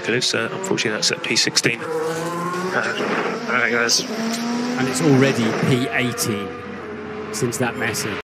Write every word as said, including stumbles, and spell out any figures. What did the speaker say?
Toulouse. Uh, unfortunately, that's at P sixteen. Uh, there it goes. And it's already P eighteen since that message.